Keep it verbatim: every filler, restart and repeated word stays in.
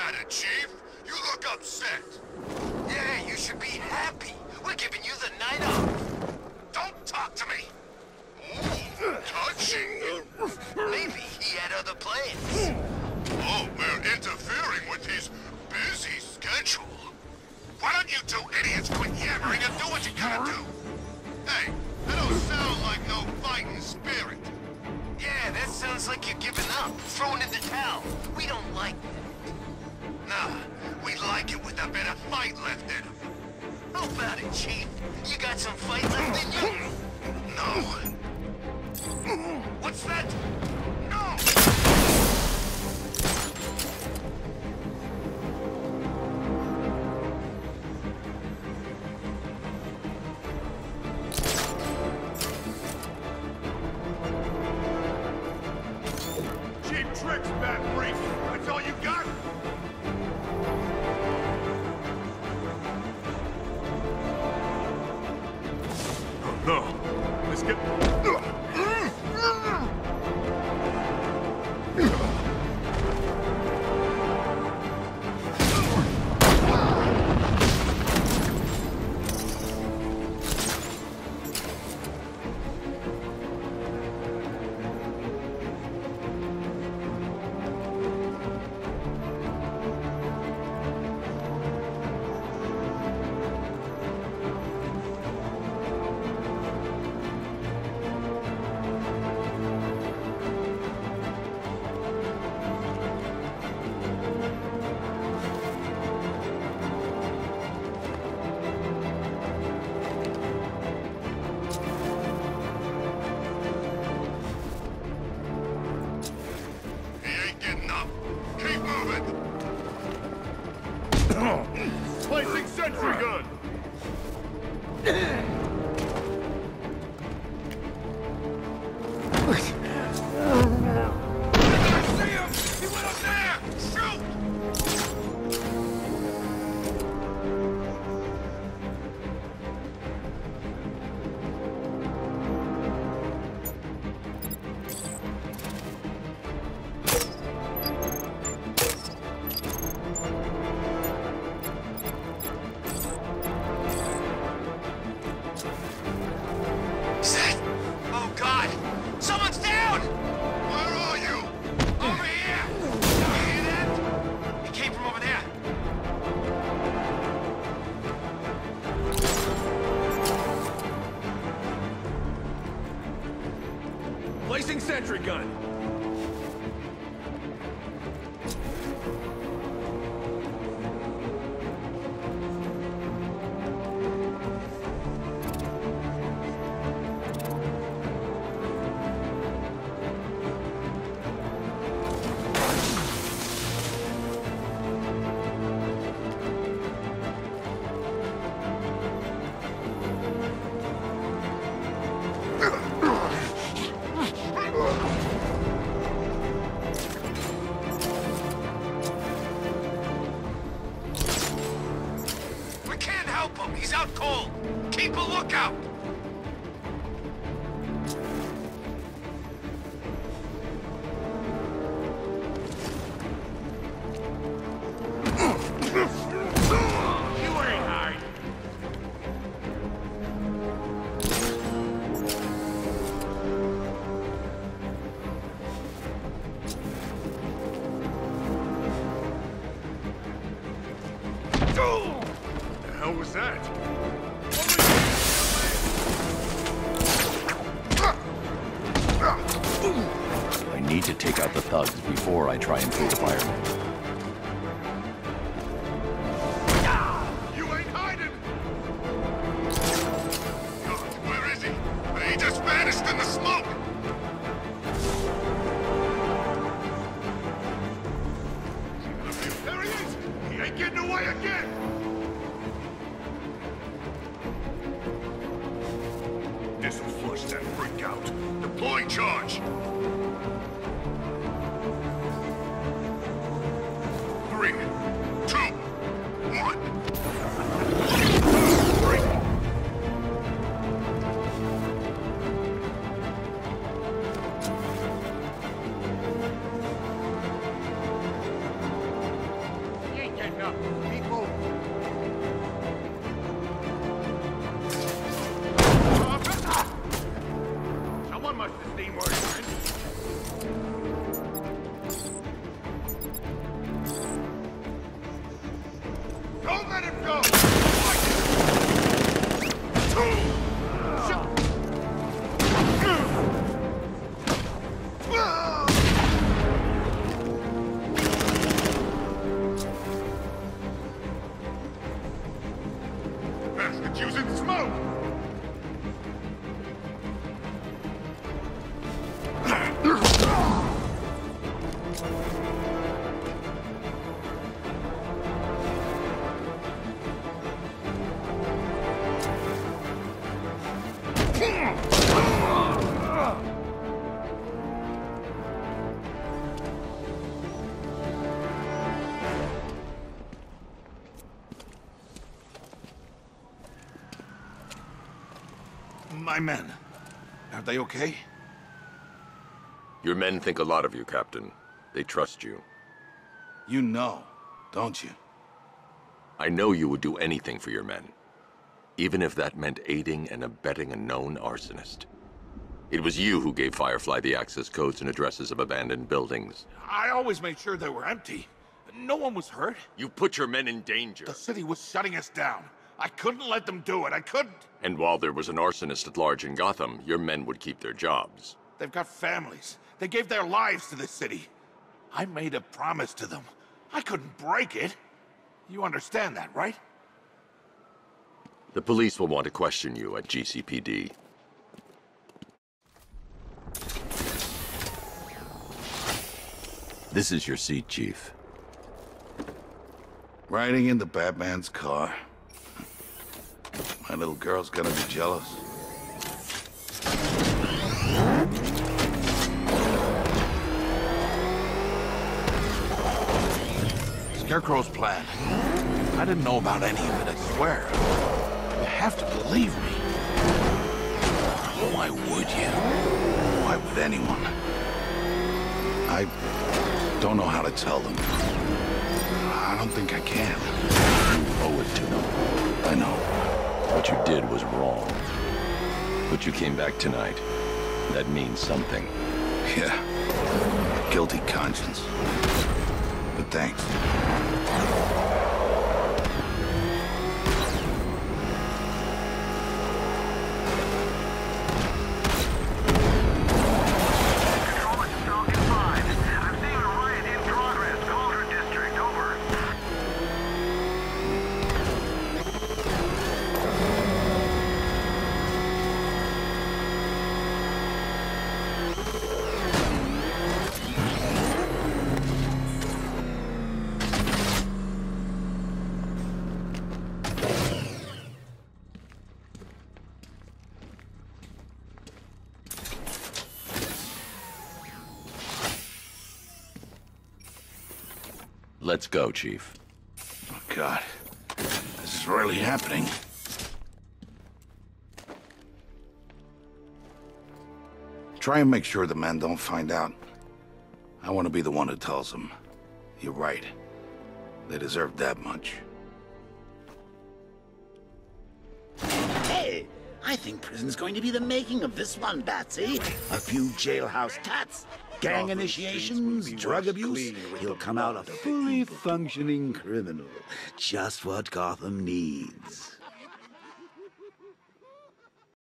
matter, Chief? You look upset. Yeah, you should be happy. We're giving you the night off. Don't talk to me. Ooh, touching. Maybe he had other plans. Oh, we're interfering with his busy schedule. Why don't you two idiots quit yammering and do what you gotta do? Hey, that don't sound like no fighting spirit. Yeah, that sounds like you're giving up, throwing in the towel. We don't like that. Nah, we like it with a bit of fight left in him. How about it, Chief? You got some fight left in you? No. What's that? No! Cheap tricks, bad freak. That's all you got? Oh, no. Let's get... Placing sentry gun! I see him! He went up there! Shoot! Placing sentry gun. He's out cold. Keep a lookout. You ain't hiding. The hell was that? I need to take out the thugs before I try and free the firemen. You ain't hiding! God, where is he? He just vanished in the smoke! There he is! He ain't getting away again! This'll flush that freak out. Deploying charge! Three, two, one. Three. my men. Are they okay? Your men think a lot of you, Captain. They trust you. You know, don't you? I know you would do anything for your men. Even if that meant aiding and abetting a known arsonist. It was you who gave Firefly the access codes and addresses of abandoned buildings. I always made sure they were empty. No one was hurt. You put your men in danger. The city was shutting us down. I couldn't let them do it. I couldn't. And while there was an arsonist at large in Gotham, your men would keep their jobs. They've got families. They gave their lives to this city. I made a promise to them. I couldn't break it. You understand that, right? The police will want to question you at G C P D. This is your seat, Chief. Riding in the Batman's car. My little girl's gonna be jealous. Scarecrow's plan. I didn't know about any of it, I swear. You have to believe me. Why would you? Why would anyone? I don't know how to tell them. I don't think I can. You owe it to them. I know. What you did was wrong. But you came back tonight. That means something. Yeah. Guilty conscience. But thanks. Let's go, Chief. Oh, God. This is really happening. Try and make sure the men don't find out. I want to be the one who tells them. You're right. They deserve that much. Hey, I think prison's going to be the making of this one, Batsy. A few jailhouse tats, gang initiations, drug abuse. He'll come out a fully functioning criminal. Just what Gotham needs.